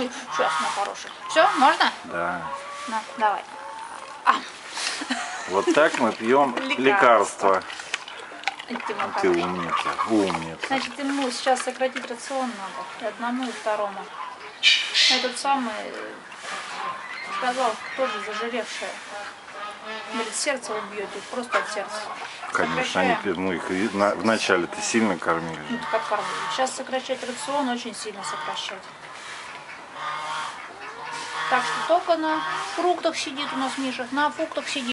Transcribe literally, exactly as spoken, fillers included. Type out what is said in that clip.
Сейчас, на хороший. Все, можно? Да. На, давай. А. Вот так мы пьем лекарства. Лекарство. Ты умница, умница. Значит, ему сейчас сократить рацион надо. И одному, и второму. Этот самый сказал, тоже зажиревшая. Говорит, сердце убьете, просто от сердца. Конечно, они, ну, их на, вначале-то сильно кормили. Ну, как кормили. Сейчас сокращать рацион, очень сильно сокращать. Так что только на фруктах сидит у нас Миша, на фруктах сидит.